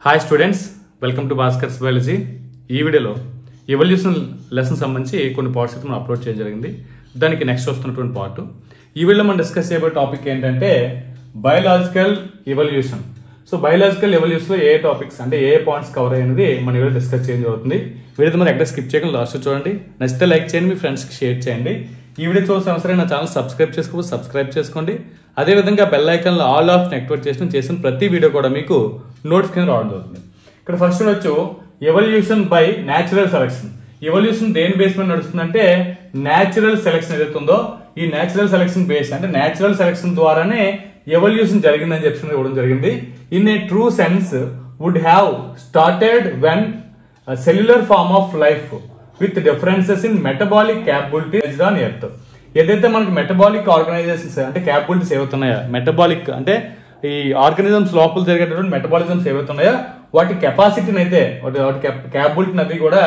Hi students, welcome to Bhaskar's biology. ఈ వీడియోలో evolution lesson సంబంధించి కొన్ని పార్ట్స్ అయితే మనం అప్లోడ్ చేయడం జరిగింది. దానికి నెక్స్ట్ వస్తున్నటువంటి పార్ట్. ఈ వీడియోలో మనం డిస్కస్ చేయబోయే టాపిక్ ఏంటంటే బయోలాజికల్ ఎవల్యూషన్. సో బయోలాజికల్ ఎవల్యూషన్లో ఏ టాపిక్స్ అంటే ఏ పాయింట్స్ కవర్ అయినది మన వీడియో డిస్కస్ చేయడం జరుగుతుంది. వీడియో మనం ఎక్కడ స్కిప్ చేయకుండా లాస్ట్ చూడండి. నచ్చితే లైక్ చేయండి, మీ ఫ్రెండ్స్కి షేర్ చేయండి. ఈ వీడియో చూసిన అవసరం నా ఛానల్ సబ్స్క్రైబ్ చేసుకోండి. అదేవిధంగా బెల్ ఐకాన్లో ఆల్ ఆప్షన్ యాక్టివేట్ చేసిన ప్రతి వీడియో కూడా మీకు నోటిఫికేషన్ రావడం జరుగుతుంది. ఇక్కడ ఫస్ట్ వచ్చు evolution by natural selection. Evolution దేని బేస్ మీద నడుస్తుందంటే న్యాచురల్ సెలక్షన్ ఏదైతే ఉందో ఈ న్యాచురల్ సెలక్షన్ బేస్ అంటే న్యాచురల్ సెలక్షన్ ద్వారానే ఎవల్యూషన్ జరిగిందని చెప్పి ఇవ్వడం జరిగింది. In a true sense would have started when cellular form of life with differences in metabolic capabilities on earth. ఏదైతే మనకి మెటబాలిక్ ఆర్గనైజేషన్స్ అంటే క్యాపబిలిటీస్ ఏవైతున్నాయో, మెటబాలిక్ అంటే ఈ ఆర్గానిజమ్స్ లోపల జరిగేటటువంటి మెటబాలిజమ్స్ ఏవైతున్నాయో వాటి కెపాసిటీని అయితే వాటి క్యాపబిలిటీని అది కూడా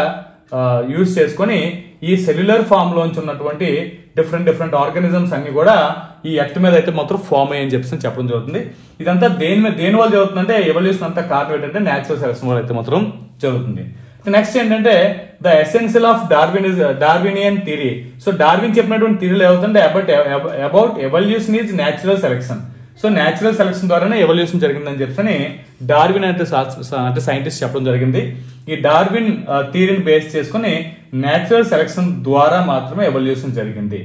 యూజ్ చేసుకొని ఈ సెల్యులర్ ఫామ్ లోంచి ఉన్నటువంటి డిఫరెంట్ ఆర్గానిజమ్స్ అన్ని కూడా ఈ ఎర్త్ మీద అయితే మాత్రం ఫామ్ అయ్యని చెప్పడం జరుగుతుంది. ఇదంతా దేని వల్ల జరుగుతుందంటే ఎవల్యూషన్ అంతా కారణం ఏంటంటే న్యాచురల్ సెలక్షన్ వల్ల అయితే మాత్రం జరుగుతుంది. నెక్స్ట్ ఏంటంటే the essential of Darwinian theory. So Darwin చెప్పినటువంటి థియరీలు ఏమవుతుంటే about evolution is natural selection. So natural selection ద్వారానే ఎవల్యూషన్ జరిగిందని చెప్పని డార్విన్ అంటే సైంటిస్ట్ చెప్పడం జరిగింది. ఈ డార్విన్ థియరీని బేస్ చేసుకుని న్యాచురల్ సెలక్షన్ ద్వారా మాత్రమే ఎవల్యూషన్ జరిగింది.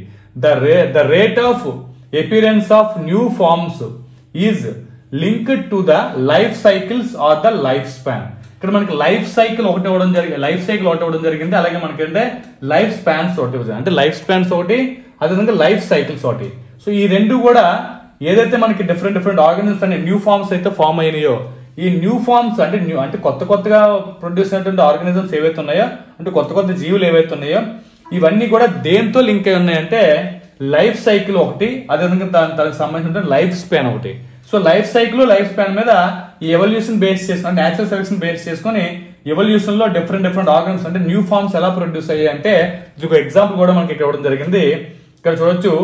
The rate of appearance of new forms is linked to the life cycles or the life span. ఇక్కడ మనకి లైఫ్ సైకిల్ ఒకటి ఇవ్వడం జరిగింది. అలాగే మనకంటే లైఫ్ స్పాన్స్ ఒకటి, అంటే లైఫ్ స్పాన్స్ ఒకటి, అదేవిధంగా లైఫ్ సైకిల్స్ ఒకటి. సో ఈ రెండు కూడా ఏదైతే మనకి డిఫరెంట్ ఆర్గానిజమ్స్ అనే న్యూ ఫార్మ్స్ అయితే ఫామ్ అయినాయో ఈ న్యూ ఫార్మ్స్ అంటే కొత్తగా ప్రొడ్యూస్ అయినటువంటి ఆర్గానిజమ్స్ ఏవైతే ఉన్నాయో అంటే కొత్త జీవులు ఏవైతే ఉన్నాయో ఇవన్నీ కూడా దేంతో లింక్ అయి ఉన్నాయంటే లైఫ్ సైకిల్ ఒకటి, అదేవిధంగా దానికి సంబంధించిన లైఫ్ స్పాన్ ఒకటి. So life cycle life span మీద ఈ ఎవల్యూషన్ బేస్ చేసుకుని న్యాచురల్ సెలక్షన్ బేస్ చేసుకుని ఎవల్యూషన్ లో డిఫరెంట్ ఆర్గన్స్ అంటే న్యూ ఫార్మ్స్ ఎలా ప్రొడ్యూస్ అయ్యాయి అంటే ఇది ఒక ఎగ్జాంపుల్ కూడా మనకి ఇక్కడ ఇవ్వడం జరిగింది. ఇక్కడ చూడొచ్చు,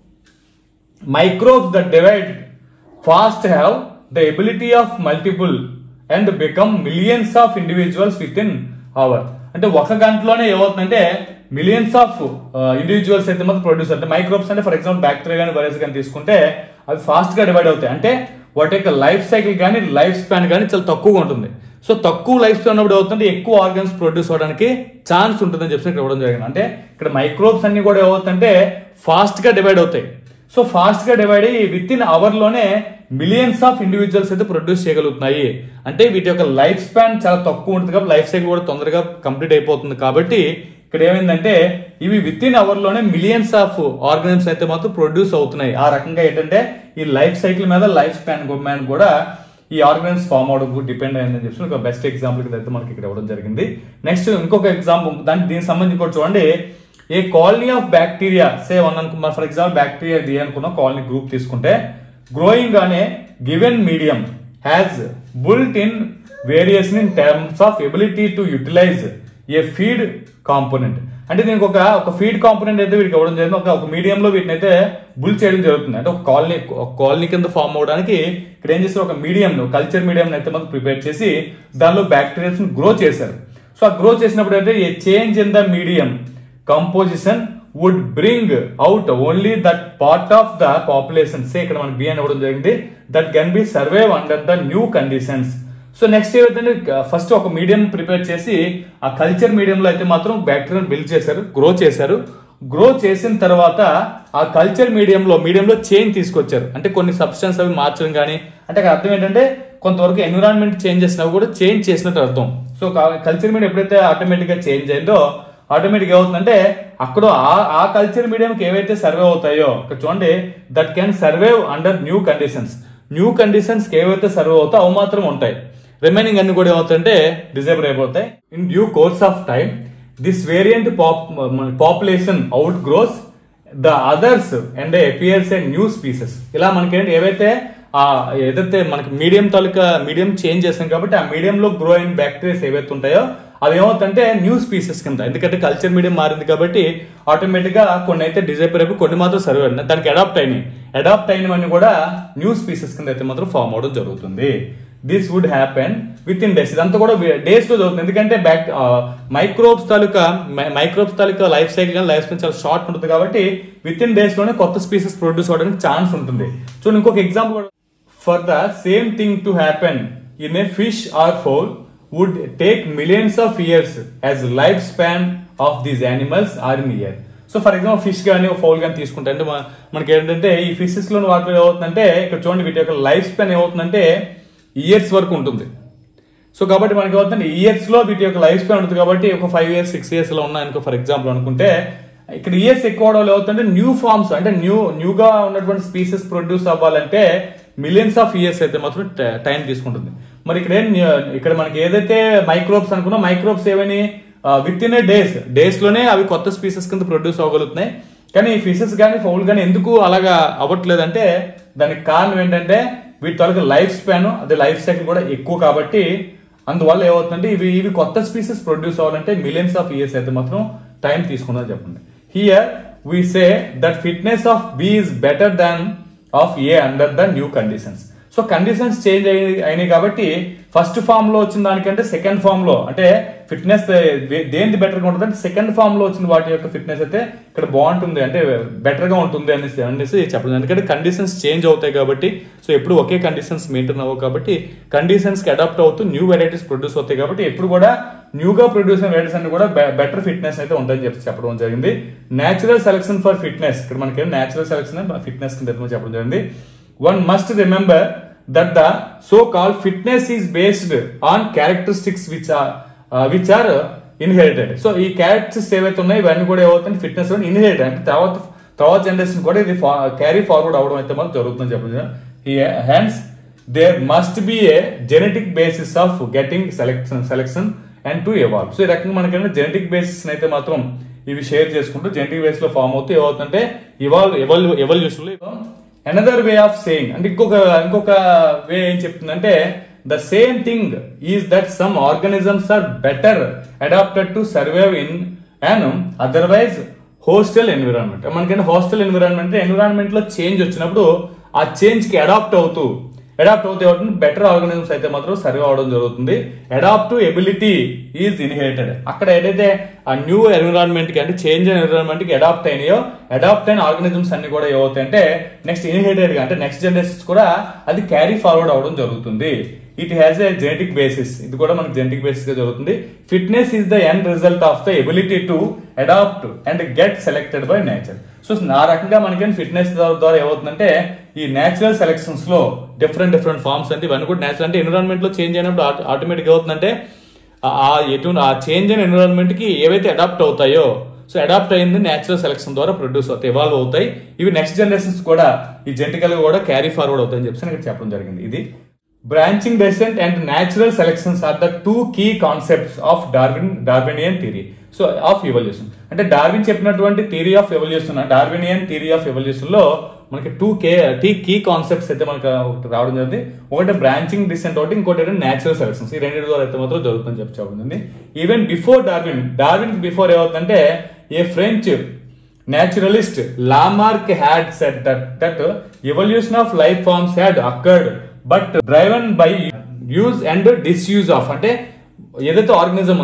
microbes that divide fast have the ability of multiple and become millions of individuals within hour. అంటే ఒక గంటలోనే ఏమవుతుందంటే మిలియన్స్ ఆఫ్ ఇండివిజువల్స్ అయితే మాత్రం ప్రొడ్యూస్ అంటే మైక్రోబ్స్ అంటే ఫర్ ఎగ్జాంపుల్ బ్యాక్టీరియా కానీ వైరస్ కానీ తీసుకుంటే అవి ఫాస్ట్ గా డివైడ్ అవుతాయి. అంటే వాటి యొక్క లైఫ్ సైకిల్ కానీ లైఫ్ స్పాన్ కానీ చాలా తక్కువగా ఉంటుంది. సో తక్కువ లైఫ్ స్పాన్ ఉన్నప్పుడు అవుతుంటే ఎక్కువ ఆర్గన్స్ ప్రొడ్యూస్ అవడానికి ఛాన్స్ ఉంటుందని చెప్పి ఇక్కడ ఇవ్వడం జరిగింది. అంటే ఇక్కడ మైక్రోబ్స్ అన్ని కూడా ఏమవుతుందంటే ఫాస్ట్ గా డివైడ్ అవుతాయి. సో ఫాస్ట్ గా డివైడ్ అయ్యి విత్ ఇన్ అవర్ లోనే మిలియన్స్ ఆఫ్ ఇండివిజువల్స్ అయితే ప్రొడ్యూస్ చేయగలుగుతున్నాయి. అంటే వీటి యొక్క లైఫ్ స్పాన్ చాలా తక్కువ ఉంటుంది కాబట్టి లైఫ్ సైకిల్ కూడా తొందరగా కంప్లీట్ అయిపోతుంది. కాబట్టి ఇక్కడ ఏమైందంటే ఇవి విత్ ఇన్ అవర్ లోనే మిలియన్స్ ఆఫ్ ఆర్గానిజమ్స్ అయితే మాత్రం ప్రొడ్యూస్ అవుతున్నాయి. ఆ రకంగా ఏంటంటే ఈ లైఫ్ సైకిల్ మీద లైఫ్ స్పాన్ కూడా ఈ ఆర్గానిజమ్స్ ఫామ్ అవడం డిపెండ్ అయిందని చెప్పి ఒక బెస్ట్ ఎగ్జాంపుల్ అయితే మనకి ఇక్కడ ఇవ్వడం జరిగింది. నెక్స్ట్ ఇంకొక ఎగ్జాంపుల్ దీనికి సంబంధించి కూడా చూడండి. A colony of bacteria say అనుకున్నా, ఫర్ ఎగ్జాంపుల్ బ్యాక్టీరియా ఇది అనుకున్న కాలనీ గ్రూప్ తీసుకుంటే గ్రోయింగ్ అనే given medium has built in variation in terms of ability to utilise a feed component. అంటే దీనికి ఒక ఫీడ్ కాంపోనెంట్ అయితే వీటికి ఇవ్వడం జరిగింది. ఒక మీడియంలో వీటిని అయితే బుల్ చేయడం జరుగుతుంది. అంటే ఒక కాలనీ కింద ఫామ్ అవడానికి ఇక్కడ ఏం చేస్తారు, ఒక మీడియం కల్చర్ మీడియం అయితే మనం ప్రిపేర్ చేసి దానిలో బ్యాక్టీరియాస్ గ్రో చేశారు. సో ఆ గ్రో చేసినప్పుడు అయితే a change in the medium composition would bring out only that part of the population say ఇక్కడ మనకి బి అని ఇవ్వడం జరిగింది that can be survive under the new conditions. So next ఏమైతే ఫస్ట్ ఒక మీడియం ప్రిపేర్ చేసి ఆ కల్చర్ మీడియంలో అయితే మాత్రం బ్యాక్టీరియాను బిల్డ్ చేశారు, గ్రో చేసిన తర్వాత ఆ కల్చర్ మీడియంలో చేంజ్ తీసుకొచ్చారు. అంటే కొన్ని సబ్స్టెన్స్ అవి మార్చడం కానీ అంటే అర్థం ఏంటంటే కొంతవరకు ఎన్విరాన్మెంట్ చేంజ్ చేసినా కూడా చేంజ్ చేసినట్టు అర్థం. సో కల్చర్ మీడియం ఎప్పుడైతే ఆటోమేటిక్ గా చేంజ్ అయిందో ఆటోమేటిక్ ఏమవుతుందంటే అక్కడ ఆ కల్చర్ మీడియంకి ఏవైతే సర్వే అవుతాయో ఇక్కడ చూడండి that can survive under new conditions ఏవైతే సర్వే అవుతాయో అవి మాత్రం ఉంటాయి. రిమైనింగ్ అన్ని కూడా ఏమవుతాయంటే డిజేబుల్ అయిపోతాయి. In due course of time this variant population outgrows the others and appears a new species. ఇలా మనకి ఏదైతే మనకి మీడియం చేంజ్ చేస్తాం కాబట్టి ఆ మీడియంలో గ్రో అయిన బ్యాక్టీరియాస్ ఏవైతే ఉంటాయో అవి ఏమవుతుంటే న్యూ స్పీసెస్ కింద, ఎందుకంటే కల్చర్ మీడియం మారింది కాబట్టి ఆటోమేటిక్ గా కొన్ని అయితే డిజైపర్ అయిపోయి కొన్ని మాత్రం సర్వే అయినాయి, దానికి అడాప్ట్ అయినవన్నీ కూడా న్యూ స్పీసెస్ కింద అయితే మాత్రం ఫామ్ అవడం జరుగుతుంది. This would happen within days. ఇదంతా కూడా డేస్ లో జరుగుతుంది. ఎందుకంటే మైక్రోబ్స్ తాలూకా లైఫ్ సైకిల్ కానీ లైఫ్ స్పెన్ చాలా షార్ట్ ఉంటుంది కాబట్టి విత్ ఇన్ డేస్ లోనే కొత్త స్పీసెస్ ప్రొడ్యూస్ అవడానికి ఛాన్స్ ఉంటుంది. సో ఇంకొక ఎగ్జాంపుల్ కూడా, for the same thing to happen in a fish or fowl would take millions of years as life span of these animals are in year. So for example fish కానీ fowl కానీ తీసుకుంటే అంటే మనకి ఏంటంటే ఈ fishes లో వాటిలో ఏమవుతుందంటే ఇక్కడ చూడండి వీటి యొక్క లైఫ్ స్పాన్ ఏమవుతుందంటే ఇయర్స్ వరకు ఉంటుంది. సో కాబట్టి మనకి ఏమవుతుంది ఇయర్స్ లో వీటి యొక్క లైఫ్ స్పాన్ ఉంటుంది కాబట్టి ఒక 5 years 6 years లో ఉన్నాయనుకో ఫర్ ఎగ్జాంపుల్ అనుకుంటే ఇక్కడ ఇయర్స్ ఎక్కువ అవడం ఏమవుతుందంటే న్యూ ఫార్మ్స్ అంటే న్యూగా ఉన్నటువంటి స్పీసెస్ ప్రొడ్యూస్ అవ్వాలంటే మిలియన్స్ ఆఫ్ ఇయర్స్ అయితే మాత్రం టైం తీసుకుంటుంది. మరి ఇక్కడ మనకి ఏదైతే మైక్రోబ్స్ అనుకున్నా మైక్రోబ్స్ ఏవని విత్ ఇన్ ఏ డేస్ లోనే అవి కొత్త స్పీసెస్ కింద ప్రొడ్యూస్ అవ్వగలుగుతున్నాయి. కానీ ఈ ఫిషెస్ కానీ ఫౌల్ కానీ ఎందుకు అలాగా అవ్వట్లేదంటే దానికి కారణం ఏంటంటే వీటి తాలూకా లైఫ్ స్పాన్ అదే లైఫ్ సైకిల్ కూడా ఎక్కువ కాబట్టి అందువల్ల ఏమవుతుందంటే ఇవి కొత్త స్పీసెస్ ప్రొడ్యూస్ అవ్వాలంటే మిలియన్స్ ఆఫ్ ఇయర్స్ అయితే మాత్రం టైం తీసుకుందని చెప్పండి. Here we say that fitness of B is better than of A under the new conditions. So conditions change అయినాయి కాబట్టి ఫస్ట్ ఫామ్ లో వచ్చిన దానికంటే సెకండ్ ఫామ్ లో అంటే ఫిట్నెస్ దేనికి బెటర్ గా ఉంటుంది అంటే సెకండ్ ఫామ్ లో వచ్చిన వాటి యొక్క ఫిట్నెస్ అయితే ఇక్కడ బాగుంటుంది అంటే బెటర్ గా ఉంటుంది అనేసి చెప్పడం. ఎందుకంటే కండిషన్స్ చేంజ్ అవుతాయి కాబట్టి సో ఎప్పుడు ఒకే కండిషన్స్ మెయింటైన్ అవ్వవు కాబట్టి కండిషన్స్ కి అడాప్ట్ అవుతూ న్యూ వెరైటీస్ ప్రొడ్యూస్ అవుతాయి కాబట్టి ఎప్పుడు కూడా న్యూగా ప్రొడ్యూస్ అయిన వెరైటీస్ అన్ని కూడా బెటర్ ఫిట్నెస్ అయితే ఉంటుందని చెప్పడం జరిగింది. నేచురల్ సెలక్షన్ ఫర్ ఫిట్నెస్ ఇక్కడ మనకి నేచురల్ సెలక్షన్ ఫిట్నెస్ కింద చెప్పడం జరిగింది. One must remember that the so-called fitness is based on characteristics which are inherited. So ఈ క్యారెక్టర్స్ ఏవైతే ఉన్నాయో ఇవన్నీ కూడా ఏమవుతాయి ఫిట్నెస్ ఇన్హెరిటెడ్ అంటే తర్వాత జనరేషన్ కూడా ఇది క్యారీ ఫార్వర్డ్ అవడం అయితే మనం జరుగుతుందని చెప్పడం. Hence there must be a genetic basis of getting selection and to evolve. So ఈ రకంగా మనకి జెనెటిక్ బేసిస్ అయితే మాత్రం ఇవి షేర్ చేసుకుంటూ జెనెటిక్ బేస్ లో ఫామ్ అవుతూ ఏమవుతుంటే ఎవల్యూషన్ లో అనదర్ వే ఆఫ్ సేయింగ్ అంటే ఇంకొక వే ఏం చెప్తుందంటే the same thing is that some organisms are better adapted to survive in and otherwise hostile environment. మనకంటే హోస్టల్ ఎన్విరాన్మెంట్ లో చేంజ్ వచ్చినప్పుడు ఆ చేంజ్ కి అడాప్ట్ అవుతూ బెటర్ ఆర్గానిజమ్స్ అయితే మాత్రం సర్వే అవడం జరుగుతుంది. Adaptive ability is inherited. అక్కడ ఏదైతే ఆ న్యూ ఎన్విరాన్మెంట్ కి అంటే చేంజ్ ఎన్విరాన్మెంట్ కి అడాప్ట్ అయిన ఆర్గానిజమ్స్ అన్ని కూడా ఏమవుతాయంటే నెక్స్ట్ ఇన్హెరిటెడ్ గా అంటే నెక్స్ట్ జనరేషన్స్ కూడా అది క్యారీ ఫార్వర్డ్ అవడం జరుగుతుంది. It has a genetic basis. ఇది కూడా మనకి జెనెటిక్ బేసిస్ గా జరుగుతుంది. Fitness is the end result of the ability to adapt and get selected by nature. So ఆ రకంగా మనకి ఫిట్నెస్ ద్వారా ఏమవుతుందంటే ఈ నేచురల్ సెలెక్షన్స్ లో డిఫరెంట్ ఫార్మ్స్ అంటే ఇవన్నీ కూడా నేచురల్ అంటే ఎన్విరాన్మెంట్ లో చేంజ్ అయినప్పుడు ఆటోమేటిక్ అవుతుందంటే ఆ చేంజ్ అయిన ఎన్విరాన్మెంట్ కి ఏవైతే అడాప్ట్ అవుతాయో సో అడాప్ట్ అయింది నేచురల్ సెలెక్షన్ ద్వారా ప్రొడ్యూస్ అవుతాయి ఎవాల్వ్ అవుతాయి. ఇవి నెక్స్ట్ జనరేషన్స్ కూడా ఈ జెనెటికల్ గా కూడా క్యారీ ఫార్వర్డ్ అవుతాయని చెప్పి ఇక్కడ చెప్పడం జరిగింది. ఇది branching descent and natural selections are the two key concepts of Darwinian theory so of evolution. అంటే డార్విన్ చెప్పినటువంటి theory of evolution Darwinian theory of evolution లో మనకి టూ కీ కాన్సెప్ట్స్ అయితే మనకి రావడం జరిగింది. ఒకటి బ్రాంచింగ్ డిసెంట్ ఒకటి ఇంకోటి నేచురల్ సెలెక్షన్స్. ఈ రెండు ద్వారా అయితే మాత్రం జరుగుతుందని చెప్పడం. ఈవెన్ బిఫోర్ డార్విన్ బిఫోర్ ఏమవుతుందంటే a French naturalist Lamarck had said that evolution of life forms had occurred but driven by use and disuse of అంటే ఏదైతే ఆర్గానిజం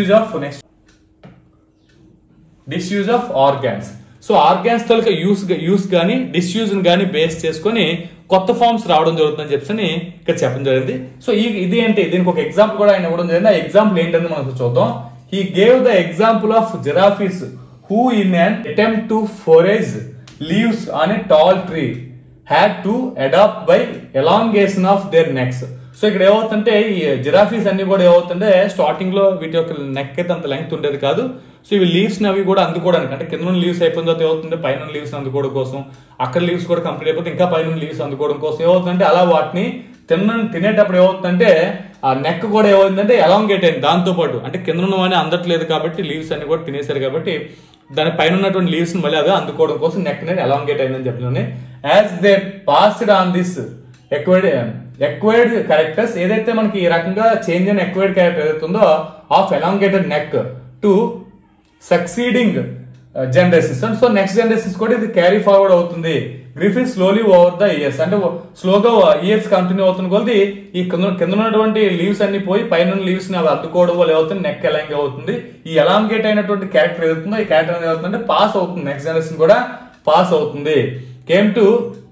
disuse of organs. సో ఆర్గాన్స్ తో యూస్ కానీ డిస్యూజ్ కానీ base చేసుకొని కొత్త forms రావడం జరుగుతుందని చెప్పి ఇక్కడ చెప్పడం జరిగింది. సో ఇది ఏంటి దీనికి ఒక ఎగ్జాంపుల్ కూడా ఆయన ఇవ్వడం జరిగింది. ఆ ఎగ్జాంపుల్ ఏంటని మనం చూద్దాం. He gave the example of giraffes who in an attempt to forage leaves on a tall tree had to adapt by elongation of their necks. So ఇక్కడ ఏమవుతుంటే ఈ జిరాఫీస్ అన్ని కూడా ఏమవుతుంటే స్టార్టింగ్ లో వీటి యొక్క నెక్ అయితే అంత లెంగ్త్ ఉండేది కాదు. సో ఇవి లీవ్స్ అవి కూడా అందుకోవడానికి అంటే కింద లీవ్స్ అయిపోయిన తర్వాత ఏమవుతుంటే పైన లీవ్స్ అందుకోవడం కోసం అక్కడ లీవ్స్ కూడా కంప్లీట్ అయిపోతే ఇంకా పైన లీవ్స్ అందుకోవడం కోసం ఏమవుతుందంటే అలా వాటిని తినేటప్పుడు ఏమవుతుందంటే ఆ నెక్ కూడా ఏమవుతుందంటే ఎలాంగేట్ అయింది. దాంతో పాటు అంటే కింద ఉన్నవన్నీ అందట్లేదు కాబట్టి లీవ్స్ అన్ని కూడా తినేశారు కాబట్టి దాని పైన ఉన్నటువంటి లీవ్స్ మళ్ళీ అదే అందుకోవడం కోసం నెక్ అనేది ఎలాంగేట్ అయిందని చెప్పిన as they passed on this acquired characters ఏదైతే మనకి ఈ రకంగా చేంజ్ అయిన ఎక్వైర్డ్ క్యారెక్టర్ ఏదైతే ఉందో of elongated neck to succeeding generations. So next generations కూడా ఇది క్యారీ ఫార్వర్డ్ అవుతుంది. Giraffes slowly over the years, అంటే స్లోగా ఇయర్స్ కంటిన్యూ అవుతున్న కొద్ది ఈ కింద ఉన్నటువంటి లీవ్స్ అన్ని పోయి పైన లీవ్స్ ని అవి అడ్డుకోవడం వల్ల ఏమవుతుంది, నెక్ ఎలాంగ్ అవుతుంది. ఈ ఎలాంగేట్ అయినటువంటి క్యారెక్టర్ ఏదవుతుందో ఈ క్యారెక్టర్ అనేది ఏమవుతుందంటే పాస్ అవుతుంది, నెక్స్ట్ జనరేషన్ కూడా పాస్ అవుతుంది. Came to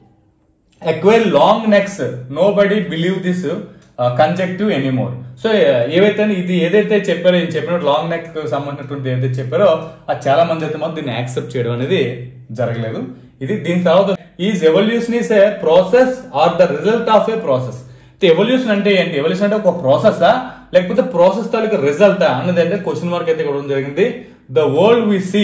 acquire long necks, nobody believe this conjective anymore. So ఏవైతే ఇది ఏదైతే చెప్పారో ఈయన చెప్పినట్టు లాంగ్ నెక్ సంబంధించినటువంటి ఏదైతే చెప్పారో అది చాలా మంది అయితే మాత్రం దీన్ని యాక్సెప్ట్ చేయడం అనేది జరగలేదు. ఇది దీని తర్వాత is evolution is a process or the result of a process. Evolution అంటే ఏంటి, ఎవల్యూషన్ అంటే ఒక ప్రాసెసా లేకపోతే ప్రాసెస్ తాలూకు రిజల్టా అన్నది అంటే క్వశ్చన్ మార్క్ అయితే ఇవ్వడం జరిగింది. The world we see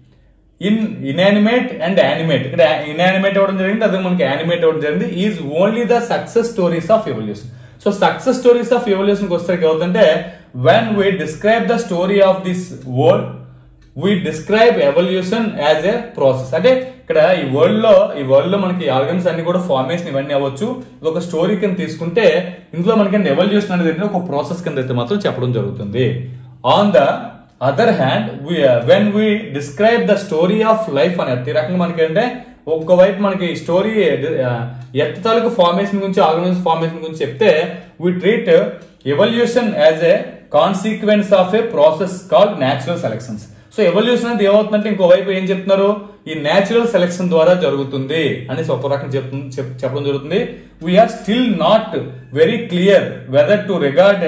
in inanimate and animate, ఇక్కడ ఇన్యానిమేట్ అవ్వడం జరిగింది, అదే మనకి యానిమేట్ అవ్వడం జరిగింది. Is only the success stories of evolution. So success stories of evolution వచ్చేసరికి ఏమవుతుందంటే when we describe the story of this world we describe evolution as a process. అంటే ఇక్కడ ఈ వరల్డ్ లో మనకి ఆర్గన్స్ అన్ని కూడా ఫార్మేషన్ ఇవన్నీ అవ్వచ్చు. ఇది ఒక స్టోరీ కింద తీసుకుంటే ఇందులో మనకి ఎవల్యూషన్ అనేది ఒక ప్రాసెస్ కింద అయితే మాత్రం చెప్పడం జరుగుతుంది. On the other hand when we describe the story of life అనేది ఈ రకంగా మనకి అంటే ఒక్కవైపు మనకి స్టోరీ ఎర్త్ తాలూకు ఫార్మేషన్ గురించి ఆర్గనైజ్ ఫార్మేషన్ గురించి చెప్తే we treat evolution as a consequence of a process called natural selections. So evolution అనేది ఏమవుతుందంటే ఇంకోవైపు ఏం చెప్తున్నారు, ఈ న్యాచురల్ సెలెక్షన్ ద్వారా జరుగుతుంది అనేసి ఒక రకం చెప్పడం జరుగుతుంది. We are still not very clear whether to regard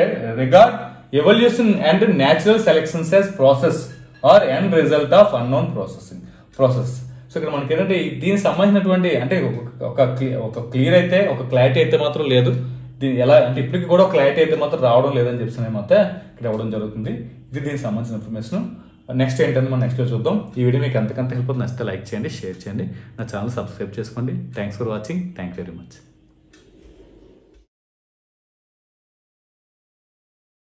evolution and natural selections as process or end result of unknown process. So ఇక్కడ మనకి ఏంటంటే దీనికి సంబంధించినటువంటి అంటే ఒక క్లియర్ అయితే ఒక క్లారిటీ అయితే మాత్రం లేదు. దీని ఎలా అంటే ఇప్పటికి కూడా క్లారిటీ అయితే మాత్రం రావడం లేదని చెప్పి మాత్రం ఇక్కడ ఇవ్వడం జరుగుతుంది. ఇది దీనికి సంబంధించిన ఇన్ఫర్మేషన్. నెక్స్ట్ ఏంటంటే మనం నెక్స్ట్ చూద్దాం. ఈ వీడియో మీకు ఎంతకంత హెల్ప్ అవుతుంది, నచ్చితే లైక్ చేయండి, షేర్ చేయండి, నా ఛానల్ సబ్స్క్రైబ్ చేసుకోండి. Thanks for watching. Thank you very much.